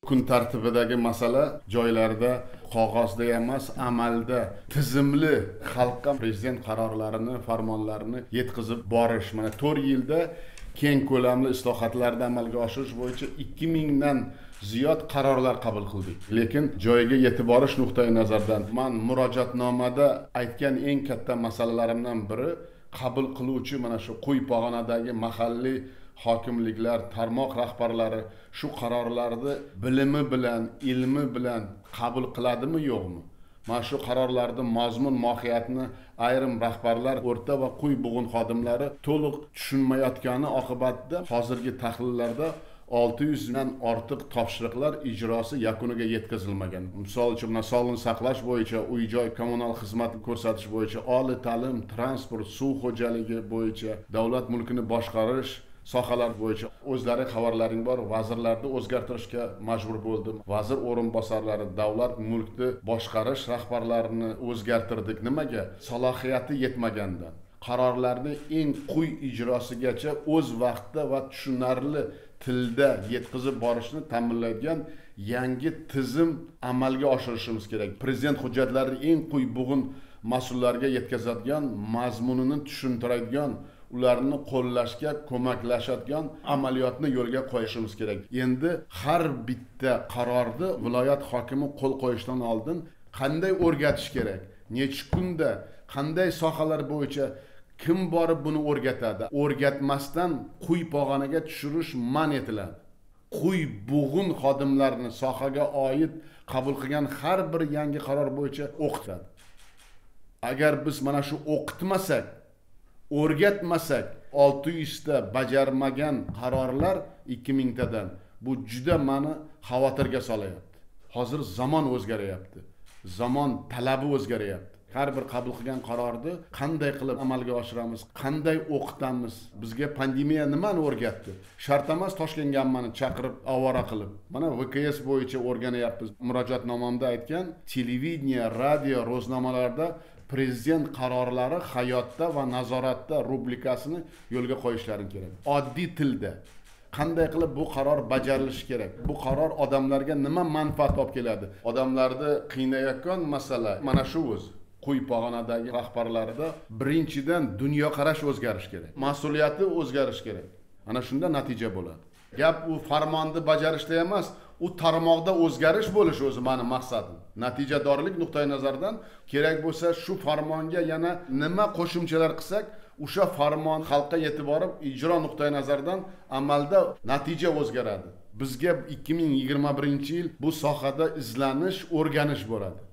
kun tartibidagi masala joylarda qog'ozda emas, amalda tizimli xalqqa prezident qarorlarini, farmonlarini yetkazib borish. Mana 4 yilda keng ko'lamli islohotlarni amalga oshirish bo'yicha 2000 dan ziyod qarorlar qabul qildik. Lekin joyiga yetib borish nuqtai nazaridan men murojaatnomada aytgan eng katta masalalarimdan biri qabul qiluvchi mana shu Qo'y pog'onadagi mahalliy hokimliklar, tarmoq rahbarlari shu qarorlarni bilimi bilan, ilmi bilan qabul qiladimi, yo'qmi? Mana shu qarorlarning mazmun mohiyatini ayrim rahbarlar, o'rta va Qo'y bug'un xodimlari to'liq tushunmayotgani oqibatida hozirgi tahlillarda 600 dan ortiq topshiriqlar ijrosi yakuniga yetkazilmagan. Misol uchun, sog'liqni saqlash bo'yicha, uy-joy, kommunal xizmat ko'rsatish bo'yicha, oliy ta'lim, transport, suv xo'jaligi bo'yicha, davlat mulkini boshqarish sohalar bo'yicha o'zlari xabarlaring bor, vazirlarni o'zgartirishga majbur bo'ldim. Vazir o'rinbosarlari, davlat mulkni boshqarish rahbarlarini o'zgartirdik. Nimaga? Salohiyati yetmagandan. Qarorlarni eng quyi ijrosigacha o'z vaqtida va tushunarli tilda yetkazib borishni ta'minlaydigan yangi tizim amalga oshirishimiz kerak. Prezident hujjatlarini eng quyi bug'un mas'ullarga yetkazadigan, mazmunini tushuntiradigan, ularni qo'llashga ko'maklashadigan amaliyotni yo'lga qo'yishimiz kerak. Endi har bitta qarorni viloyat hokimi qo'l qo'yishdan oldin qanday o'rgatish kerak? Necha kunda, qanday sohalar bo'yicha kim borib buni o'rgatadi? O'rgatmasdan Qo'y pog'onaga tushirish man etiladi. Qo'y bug'un xodimlarini sohaga oid qabul qilgan har bir yangi qaror bo'yicha o'qitadi. Agar biz mana shu o'qitmasak, o'rgatmasak, 600 ta bajarmagan qarorlar 2000 tadan bu juda meni xavotirga solayapti. Hozir zamon o'zgaryapti. Zamon talabi o'zgaryapti. Har bir qabul qilgan qarorni qanday qilib amalga oshiramiz, qanday o'qitamiz? Bizga pandemiya nimani o'rgatdi? Shart emas Toshkentga hammani chaqirib, avora qilib. Mana VKS bo'yicha o'rganyapmiz. Murojaatnomamda aytgan, televideniya, radio, ro'znomalarda prezident qarorlari hayotda va nazoratda rubrikasini yo'lga qo'yishlari kerak. Oddiy tilda qanday qilib bu qaror bajarilishi kerak? Bu qaror odamlarga nima manfaat olib keladi? Odamlarni qiynayotgan masala mana shu o'zi. Qo'y pog'onadagi rahbarlarida birinchidan dunyoqarash o'zgarishi kerak. Mas'uliyati o'zgarishi kerak. Ana shunda natija bo'ladi. Gap u farmonni bajarishda emas, u tarmoqda o'zgarish bo'lishi o'zi meni maqsadim. Natijadorlik nuqtai nazaridan kerak bo'lsa shu farmonga yana nima qo'shimchalar qilsak, o'sha farmon xalqqa yetib borib ijro nuqtai nazaridan amalda natija o'zgaradi. Bizga 2021-yil bu sohada izlanish, o'rganish bo'ladi.